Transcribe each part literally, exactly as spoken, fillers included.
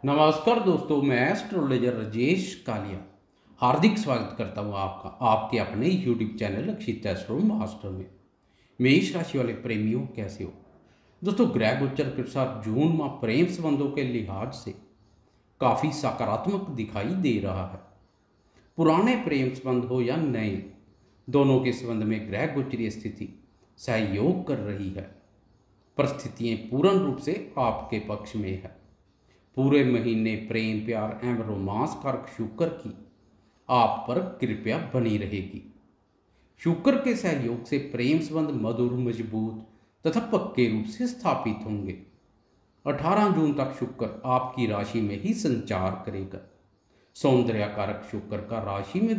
नमस्कार दोस्तों, मैं एस्ट्रोलॉजर राजेश कालिया हार्दिक स्वागत करता हूं आपका आपके अपने YouTube channel Akshit astro master में। मेष राशि वाले प्रेमियों, कैसे हो दोस्तों? ग्रह गोचर के साथ जून माह प्रेम संबंधों के लिहाज से काफ़ी सकारात्मक दिखाई दे रहा है। पुराने प्रेम संबंध हो या नए, दोनों के संबंध में ग्रह गोचरीय स्थिति सहयोग कर रही है। परिस्थितियाँ पूर्ण रूप से आपके पक्ष में है। पूरे महीने प्रेम, प्यार एवं रोमांस कारक शुक्र की आप पर कृपया बनी रहेगी। शुक्र के सहयोग से प्रेम संबंध मधुर, मजबूत तथा पक्के रूप से स्थापित होंगे। अठारह जून तक शुक्र आपकी राशि में ही संचार करेगा। सौंदर्य कारक शुक्र का राशि में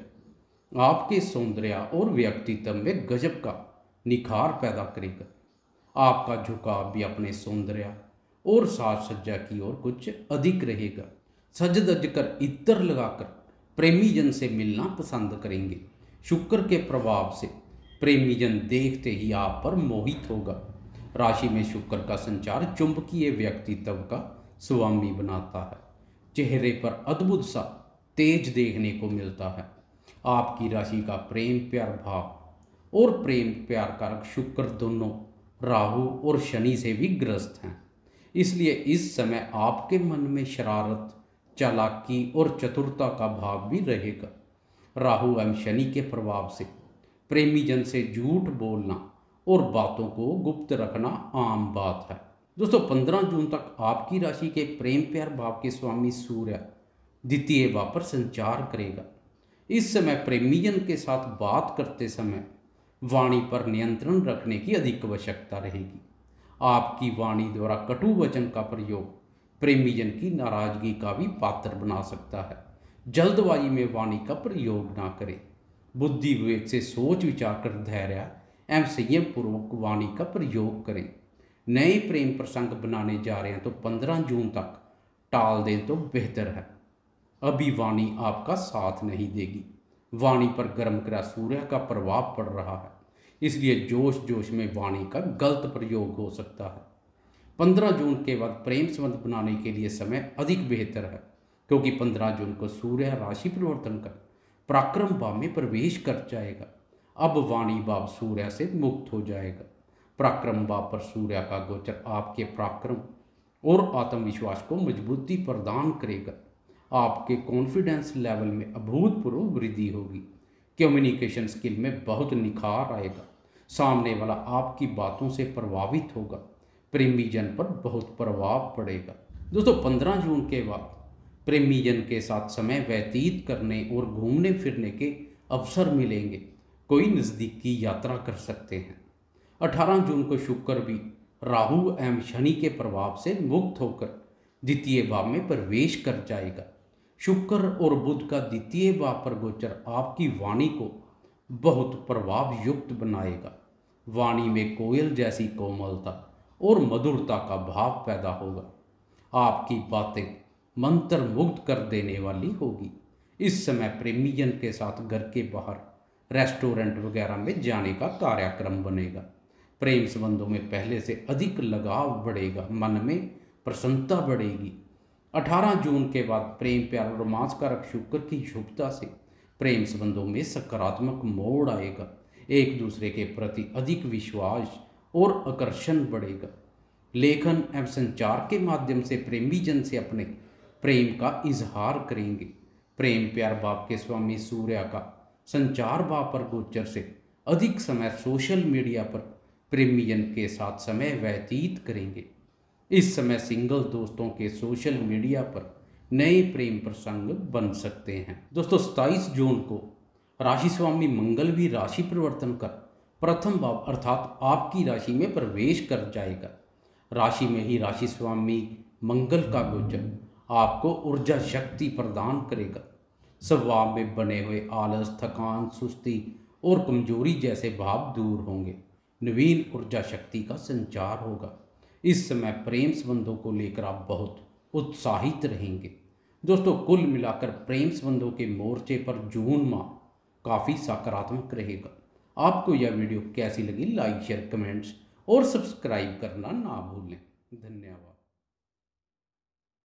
गोचर आपके सौंदर्य और व्यक्तित्व में गजब का निखार पैदा करेगा। आपका झुकाव भी अपने सौंदर्य और साज सज्जा की ओर कुछ अधिक रहेगा। सज धज कर इत्र लगाकर प्रेमी जन से मिलना पसंद करेंगे। शुक्र के प्रभाव से प्रेमी जन देखते ही आप पर मोहित होगा। राशि में शुक्र का संचार चुंबकीय व्यक्तित्व का स्वामी बनाता है। चेहरे पर अद्भुत सा तेज देखने को मिलता है। आपकी राशि का प्रेम प्यार भाव और प्रेम प्यार कारक शुक्र दोनों राहु और शनि से भी ग्रस्त हैं। इसलिए इस समय आपके मन में शरारत, चालाकी और चतुरता का भाव भी रहेगा। राहु एवं शनि के प्रभाव से प्रेमी जन से झूठ बोलना और बातों को गुप्त रखना आम बात है। दोस्तों, पंद्रह जून तक आपकी राशि के प्रेम प्यार भाव के स्वामी सूर्य द्वितीय भाव पर संचार करेगा। इस समय प्रेमी जन के साथ बात करते समय वाणी पर नियंत्रण रखने की अधिक आवश्यकता रहेगी। आपकी वाणी द्वारा कटु वचन का प्रयोग प्रेमी जन की नाराजगी का भी पात्र बना सकता है। जल्दबाजी में वाणी का प्रयोग ना करें। बुद्धि विवेक से सोच विचार कर धैर्य एवं संयम पूर्वक वाणी का प्रयोग करें। नए प्रेम प्रसंग बनाने जा रहे हैं तो पंद्रह जून तक टाल दें तो बेहतर है। अभी वाणी आपका साथ नहीं देगी। वाणी पर गर्म ग्रह सूर्य का प्रभाव पड़ रहा है, इसलिए जोश जोश में वाणी का गलत प्रयोग हो सकता है। पंद्रह जून के बाद प्रेम संबंध बनाने के लिए समय अधिक बेहतर है, क्योंकि पंद्रह जून को सूर्य राशि परिवर्तन कर पराक्रम भाव में प्रवेश कर जाएगा। अब वाणी भाव सूर्य से मुक्त हो जाएगा। पराक्रम भाव पर सूर्य का गोचर आपके पराक्रम और आत्मविश्वास को मजबूती प्रदान करेगा। आपके कॉन्फिडेंस लेवल में अभूतपूर्व वृद्धि होगी। कम्युनिकेशन स्किल में बहुत निखार आएगा। सामने वाला आपकी बातों से प्रभावित होगा। प्रेमी जन पर बहुत प्रभाव पड़ेगा। दोस्तों, पंद्रह जून के बाद प्रेमी जन के साथ समय व्यतीत करने और घूमने फिरने के अवसर मिलेंगे। कोई नज़दीकी यात्रा कर सकते हैं। अठारह जून को शुक्र भी राहु एवं शनि के प्रभाव से मुक्त होकर द्वितीय भाव में प्रवेश कर जाएगा। शुक्र और बुध का द्वितीय भाव पर गोचर आपकी वाणी को बहुत प्रभाव युक्त बनाएगा। वाणी में कोयल जैसी कोमलता और मधुरता का भाव पैदा होगा। आपकी बातें मंत्र मुग्ध कर देने वाली होगी। इस समय प्रेमी जन के साथ घर के बाहर रेस्टोरेंट वगैरह में जाने का कार्यक्रम बनेगा। प्रेम संबंधों में पहले से अधिक लगाव बढ़ेगा। मन में प्रसन्नता बढ़ेगी। अठारह जून के बाद प्रेम प्यार और रोमांस कारक शुक्र की शुभता से प्रेम संबंधों में सकारात्मक मोड़ आएगा। एक दूसरे के प्रति अधिक विश्वास और आकर्षण बढ़ेगा। लेखन एवं संचार के माध्यम से प्रेमी जन से अपने प्रेम का इजहार करेंगे। प्रेम प्यार भाव के स्वामी सूर्य का संचार भाव पर गोचर से अधिक समय सोशल मीडिया पर प्रेमी जन के साथ समय व्यतीत करेंगे। इस समय सिंगल दोस्तों के सोशल मीडिया पर नए प्रेम प्रसंग बन सकते हैं। दोस्तों, सत्ताईस जून को राशि स्वामी मंगल भी राशि परिवर्तन कर प्रथम भाव अर्थात आपकी राशि में प्रवेश कर जाएगा। राशि में ही राशि स्वामी मंगल का गोचर आपको ऊर्जा शक्ति प्रदान करेगा। स्वभाव में बने हुए आलस, थकान, सुस्ती और कमजोरी जैसे भाव दूर होंगे। नवीन ऊर्जा शक्ति का संचार होगा। इस समय प्रेम संबंधों को लेकर आप बहुत उत्साहित रहेंगे। दोस्तों, कुल मिलाकर प्रेम संबंधों के मोर्चे पर जून माह काफ़ी सकारात्मक रहेगा। आपको यह वीडियो कैसी लगी? लाइक, शेयर, कमेंट्स और सब्सक्राइब करना ना भूलें। धन्यवाद।